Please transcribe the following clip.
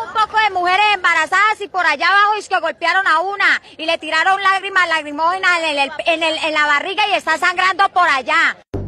un poco de mujeres embarazadas y por allá abajo es que golpearon a una y le tiraron lágrimas lacrimógenas en la barriga y está sangrando por allá.